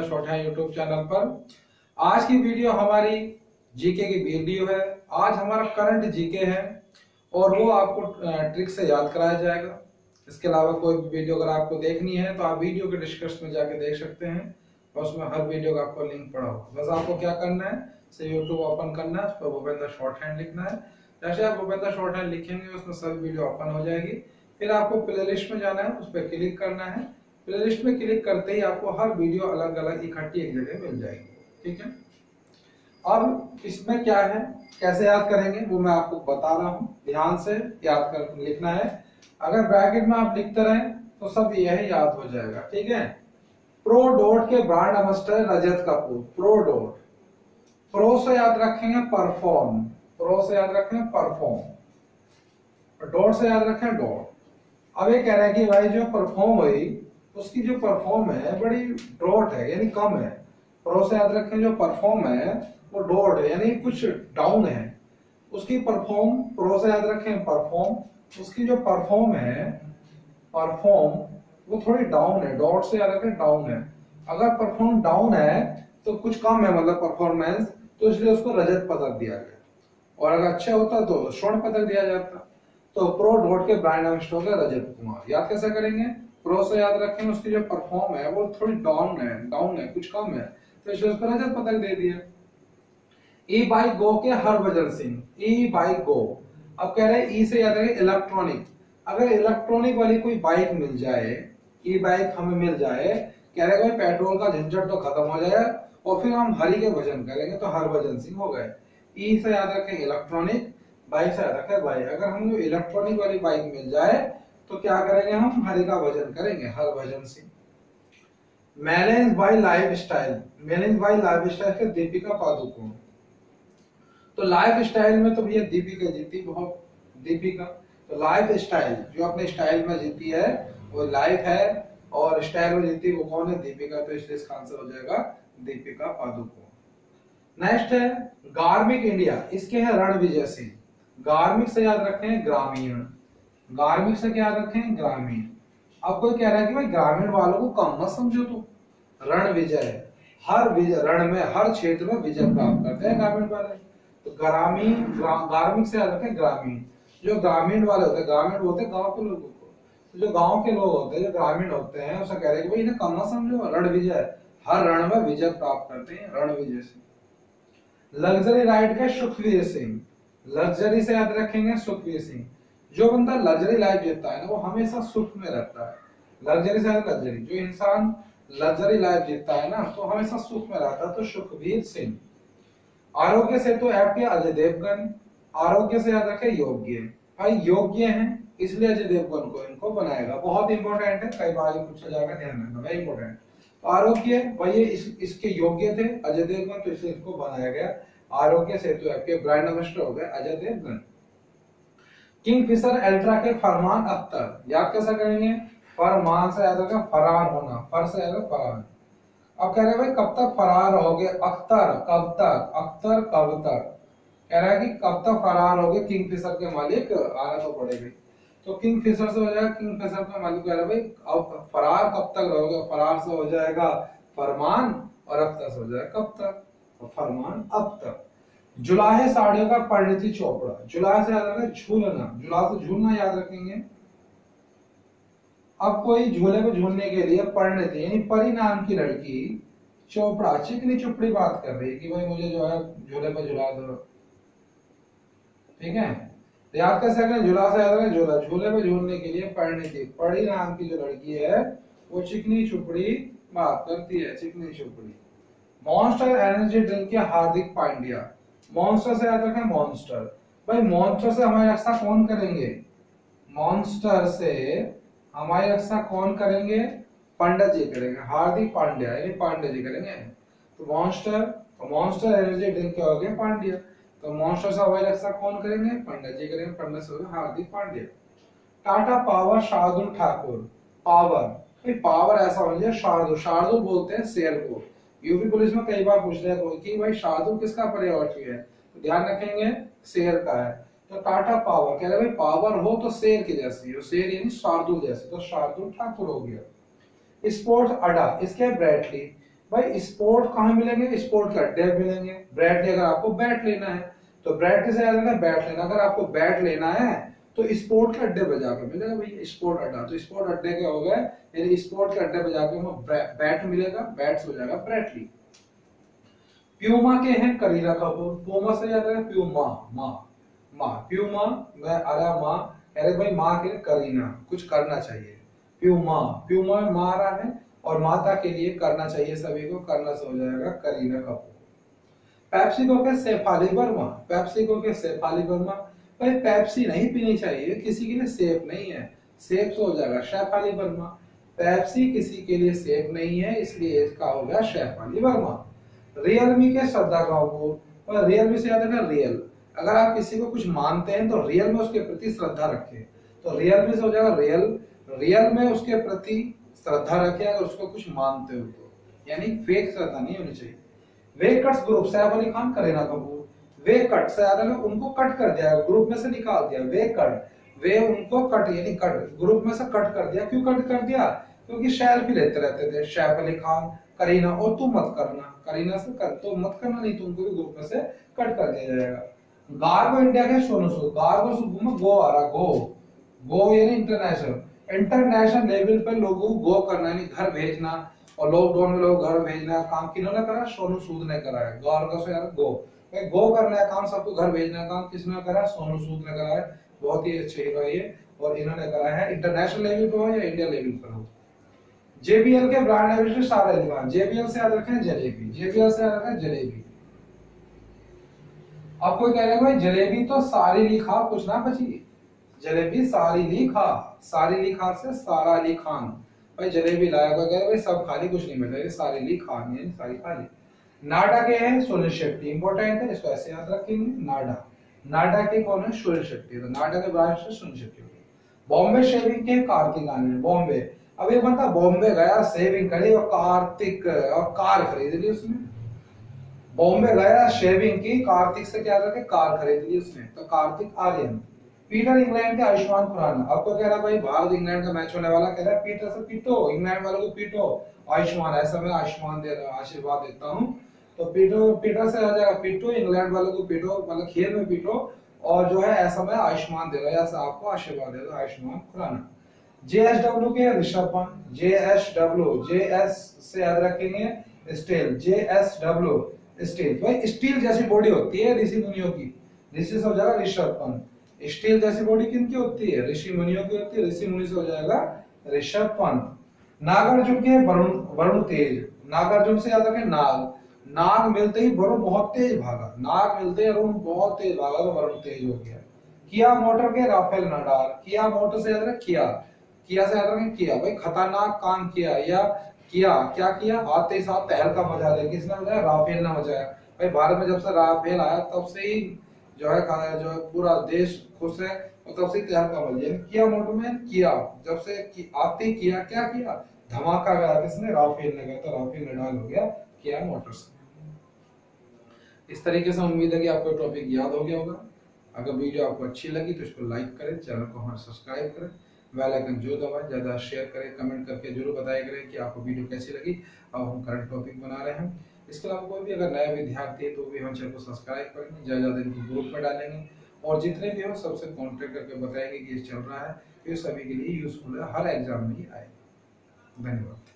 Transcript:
Short है YouTube channel पर। आज की वीडियो हमारी जीके की वीडियो है। आज हमारा करंट जीके है और वो आपको ट्रिक से याद कराया जाएगा। इसके अलावा कोई भी वीडियो अगर आपको देखनी है तो आप वीडियो के डिस्क्रिप्शन में जाके देख सकते हैं और उसमें हर वीडियो का आपको लिंक पड़ा होगा। बस आपको क्या करना है, से यूट्यूब ओपन करना है, उस पर भूपेंद्र शॉर्ट हैंड लिखना है। जैसे आप भूपेंद्र शॉर्ट हैंड लिखेंगे उसमें सभी वीडियो ओपन हो जाएगी। फिर आपको प्लेलिस्ट में जाना है, उस पर क्लिक करना है। प्लेलिस्ट में क्लिक करते ही आपको हर वीडियो अलग अलग इकट्ठी एक जगह मिल जाएगी। ठीक है, अब इसमें क्या है, कैसे याद करेंगे वो मैं आपको बता रहा हूँ। ध्यान से याद कर लिखना है। अगर ब्रैकेट में आप लिखते रहे तो सब यही याद हो जाएगा। ठीक है, प्रो डॉट के brand ambassador Rajat Kapoor. Pro Dot, pro से याद रखेंगे परफॉर्म, प्रो से याद रखेंगे परफॉर्म, डॉट से याद रखें डॉट। अब ये कह रहा है कि भाई जो परफॉर्म हुई उसकी जो परफॉर्म है बड़ी डॉट है यानी कम है। प्रो से याद रखें जो परफॉर्म है वो डॉट है यानी कुछ डाउन है। उसकी परफॉर्म, प्रो से याद रखें परफॉर्म, उसकी जो परफॉर्म है परफॉर्म वो थोड़ी डाउन है। डॉट से याद रखें डाउन है। अगर परफॉर्म डाउन है तो कुछ कम है, मतलब परफॉर्मेंस, तो इसलिए उसको रजत पदक दिया गया। और अगर अच्छा होता तो स्वर्ण पदक दिया जाता। तो प्रो डॉट के ब्रांड एम्बेसडर का रजत कुमार। याद कैसे करेंगे, प्रो से याद रखेंगे उसकी जो परफॉर्म है वो थोड़ी डाउन है कुछ कम है, तो इसलिए उसको रजत पदक दे दिया। ई बाइक गो के Harbhajan Singh. E bike go, अब कह रहे हैं ई से याद रखें इलेक्ट्रॉनिक। अगर इलेक्ट्रॉनिक वाली कोई बाइक मिल जाए, ई बाइक हमें मिल जाए, कह रहे हैं पेट्रोल का झंझट तो खत्म हो जाए और फिर हम हरि के भजन करेंगे, तो हरभजन सिंह हो गए। ई से याद रखें इलेक्ट्रॉनिक, बाइक से याद रखें बाइक। अगर हमको इलेक्ट्रॉनिक वाली बाइक मिल जाए तो क्या करेंगे, हम हरि का भजन करेंगे, Harbhajan Singh. Manage by lifestyle, manage by lifestyle के दीपिका पादुकोण। तो लाइफ स्टाइल में तो भैया दीपिका जीती बहुत, दीपिका। तो लाइफ स्टाइल जो अपने स्टाइल में जीती है वो लाइफ है, और स्टाइल में जीती वो कौन है, दीपिका। तो इसलिए इसका आंसर हो जाएगा दीपिका पादुकोण। नेक्स्ट है गार्मिक इंडिया, इसके है रणविजय सिंह। गार्मिक से याद रखें ग्रामीण, गार्मिक से क्या याद रखें ग्रामीण। अब कोई कह रहा है कि भाई ग्रामीण वालों को कम मत समझो, तो रणविजय, हर विजय, रण में हर क्षेत्र में विजय प्राप्त करते हैं ग्रामीण वाले। तो ग्रामीण, गार्मिक से याद रखें ग्रामीण। जो ग्रामीण वाले होते हैं, ग्रामीण बोलते हैं गांव के लोगों को, तो जो गांव के लोग होते हैं, जो ग्रामीण होते हैं, उसे कह रहे हैं कि भाई इन्हें कम मत समझो, रण विजय, हर रण में विजय प्राप्त करते हैं, रणविजय सिंह। लग्जरी राइड के सुखवीर सिंह। लग्जरी से याद रखेंगे सुखवीर सिंह। जो बंदा लग्जरी लाइफ जीता है ना वो हमेशा सुख में रहता है। लग्जरी से याद लग्जरी, जो इंसान लग्जरी लाइफ जीता है ना तो हमेशा सुख में रहता है, तो सुखवीर सिंह। आरोग्य से तो ऐप के अजय देवगन। आरोग्य से याद रखें योग्य, भाई योग्य हैं इसलिए अजय देवगन को इनको बनाएगा। बहुत इंपॉर्टेंट है, कई बार पूछा जाएगा, ध्यान रखना, वेरी इंपॉर्टेंट। आरोग्य भाई इसके योग्य थे अजय देवगन, तो इसलिए इसको बनाया गया। आरोग्य सेतु ऐप के ब्रांड एम्बेसडर हो गए अजय देवगन। किंगफिशर अल्ट्रा के फरमान अख्तर। याद कैसा करेंगे, फरमान से याद रखें फरार होना, फर से याद रखें फरार। अब कह रहे हैं भाई कब तक फरार होगे, अख्तर कब तक, अख्तर कब तक। कह रहा है कि कब तक फरार होगे किंगफिशर के मालिक, आना तो पड़ेगा। तो किंगफिशर से हो जाएगा किंगफिशर के मालिक, कह रहा है भाई अब फरार कब तक रहोगे। फरार से हो जाएगा फरमान और अख्तर से हो जाएगा कब तक, तो फरमान अब तक। जुलाहे साड़ियों का परिणति चोपड़ा। जुलाहे से याद रखें झूलना, जुला से झूलना याद रखेंगे। अब कोई झूले पे झूलने के लिए परिणति यानी परी नाम की लड़की चोपड़ा, चिकनी चुपड़ी बात कर रही है कि भाई मुझे जो है झूले पे झुला दो। ठीक है, तो याद कैसे करें, झूला से याद रखें झूला, झूले पे झूलने के लिए परिणति, परी नाम की जो लड़की है वो चिकनी चुपड़ी बात करती है, चिकनी चुपड़ी। मॉन्स्टर एनर्जी ड्रिंक के हार्दिक पांड्या। मॉन्स्टर से याद रखें मॉन्स्टर, भाई मॉन्स्टर से हमारी रक्षा कौन करेंगे, मॉन्स्टर से हमारी रक्षा कौन करेंगे, पंडित जी करेंगे, हार्दिक पांड्या यानी पांडे जी करेंगे। तो मॉन्स्टर एनर्जी ड्रिंक क्या हो गया, पांड्या। तो मॉन्स्टर से हमारी रक्षा कौन करेंगे, पंडित जी करेंगे, पंडित से Hardik Pandya. Tata Power Shardul Thakur. Power, power ऐसा हो जाए शार्दुल, शार्दुल बोलते हैं शेर को। यूपी पुलिस में कई बार पूछ रहे हैं कि भाई शार्दुल किसका पर्यायवाची है, तो ध्यान रखेंगे शेर का है। तो टाटा पावर कह रहे भाई पावर हो तो शेर की जैसी हो, शेर यानी शार्दुल जैसे, तो शार्दुल ठाकुर हो गया। स्पोर्ट्स अड्डा, इसके ब्रैडली। भाई स्पोर्ट कहाँ मिलेंगे, स्पोर्ट के अड्डे मिलेंगे। ब्रैडली अगर आपको बैट लेना है तो ब्रैडली से याद रखना बैट लेना, अगर आपको बैट लेना है तो स्पोर्ट के अड्डे पे जाकर मिलेगा भाई स्पोर्ट अड्डा। तो स्पोर्ट अड्डे के हो गए, यानी स्पोर्ट के अड्डे पे जाकर बैट मिलेगा, बैट से हो जाएगा ब्रैडली। प्यूमा के हैं करीना कपूर, प्यूमा से याद है प्यूमा, माँ माँ प्यूमा में अरा माँ, अरे भाई माँ के लिए करीना, कुछ करना चाहिए। प्यूमा, प्यूमा में माँ रहा है और माता के लिए करना चाहिए, सभी को करना से हो जाएगा करीना कपूर। पेप्सिको के शेफाली वर्मा, पेप्सिको के शेफाली वर्मा, भाई पेप्सी नहीं पीनी चाहिए, किसी के लिए सेफ नहीं है, सेफ से हो जाएगा शेफाली वर्मा। पेप्सी किसी के लिए सेफ नहीं है, इसलिए इसका हो गया शेफाली वर्मा। रियलमी के श्रद्धा कपूर, और रियलमी से याद रखना रियल, अगर आप किसी को कुछ मानते हैं तो रियल में उसके प्रति श्रद्धा रखें, तो रियल में से हो जाएगा रियल, रियल में उसके प्रति श्रद्धा रखें अगर उसको कुछ मानते हो तो, यानी फेक श्रद्धा नहीं होनी चाहिए। Way cuts group, Saif Ali Khan Kareena Kapoor, way cut से याद रखना उनको कट कर दिया, ग्रुप में से निकाल दिया, वे कट, वे उनको कट यानी कट ग्रुप में से कट कर दिया। क्यों कट कर दिया, क्योंकि सेल्फी लेते रहते थे सैफ अली खान करीना, और तुम मत करना, करीना से कर तो मत करना, नहीं तुमको भी ग्रुप में से कट कर दिया जाएगा। गार्गो इंडिया के सोनू सूद, गार्गो में गो आ रहा, गो गो यानी इंटरनेशनल, इंटरनेशनल लेवल पे लोगों को गो करना यानी घर भेजना, और लॉकडाउन में लोग घर भेजना काम किन्होंने करा, सोनू सूद ने करा है। गार्गो से यार गो, गो करना है काम, सबको घर भेजना है काम किसने करा, सोनू सूद ने करा है। बहुत ही अच्छे हीरो ये, और इन्होंने करा है इंटरनेशनल लेवल पे हो या इंडिया लेवल पर हो। जेबीएल के ब्रांड एम्बेसडर सारा अली खान, जेबीएल से याद रखें जलेबी, जेबीएल से याद रखें जलेबी। अब कोई कह रहा है भाई जलेबी तो सारी लिखा कुछ ना बची, जलेबी सारी लिखा, सारी लिखा से सारा अली खान, भाई जलेबी लाया, कोई कह रहा है भाई सब खाली कुछ नहीं बचा, ये सारी ली खानी है, सारी खाली। नाडा के हैं सुनील शेट्टी, इंपॉर्टेंट है इसको ऐसे याद रखेंगे, नाडा, नाडा के कौन है सुनील शेट्टी, तो नाडा के ब्रांच से सुनील शेट्टी हो गए। बॉम्बे शेविंग के कार्तिक आनंद, बॉम्बे, अब ये बंदा बॉम्बे गया शेविंग करी और कार्तिक और कार खरीद ली उसने, बॉम्बे गया शेविंग की, कार्तिक से क्या करके कार खरीद ली उसने, तो कार्तिक आर्यन। पीटर इंग्लैंड के आयुष्मान खुराना, आपको कह रहा भाई भारत इंग्लैंड का मैच होने वाला, कह रहा है पीटर से पीटो, इंग्लैंड वालों को पीटो, आयुष्मान, ऐसा मैं आयुष्मान दे रहा आशीर्वाद देता हूँ, तो पीटो, पीटर से आ जाएगा पीटो, इंग्लैंड वालों को पीटो, मतलब खेल में पीटो, और जो है ऐसा मैं आयुष्मान दे रहा है, ऐसा आपको आशीर्वाद दे रहा आयुष्मान खुराना। जेएसडब्ल्यू के ऋषभ पंत, जेएसडब्ल्यू, जेएस से याद रखेंगे स्टील, जेएसडब्ल्यू स्टील, भाई स्टील जैसी बॉडी होती है ऋषि मुनियों की, ऋषि से हो जाएगा ऋषभ पंत। स्टील जैसी बॉडी किनकी होती है, ऋषि मुनियों की होती है, ऋषि मुनि से हो जाएगा ऋषभ पंत। नागार्जुन के वरुण, वरुण तेज, नागार्जुन से याद रखें नाग, नाग मिलते ही वरुण बहुत तेज भागा, नाग मिलते ही वरुण बहुत तेज भागा तो वरुण तेज हो गया। किया मोटर के राफेल नडाल, किया मोटर से याद रखें किया, किया से याद रखें किया, भाई खतरनाक काम किया, या किया क्या किया, आते साथ तहलका मचा दिया, किसने मचाया, राफेल ने मचाया। भाई भारत में जब से राफेल आया तब से ही जो है पूरा देश खुश है, और तब से तहलका मच गया। किया मोटर में किया, जब से आते किया क्या किया, धमाका गया, किसने, राफेल ने गया, तो राफेल नडाल हो गया किया मोटर्स। इस तरीके से उम्मीद है कि आपको टॉपिक याद हो गया होगा। अगर वीडियो आपको अच्छी लगी तो इसको लाइक करें, चैनल को हमारा सब्सक्राइब करें, बेल आइकन जो दबाएं, ज्यादा शेयर करें, कमेंट करके जरूर बताया करें कि आपको वीडियो कैसी लगी। अब हम करंट टॉपिक बना रहे हैं, इसके अलावा कोई भी अगर नया विद्यार्थी है तो भी हम चैनल को सब्सक्राइब करेंगे, ज्यादा इनको ग्रुप में डालेंगे, और जितने भी हो सबसे कॉन्टेक्ट करके बताएंगे कि ये चल रहा है, ये सभी के लिए यूजफुल है, हर एग्जाम में ही आएगा। धन्यवाद।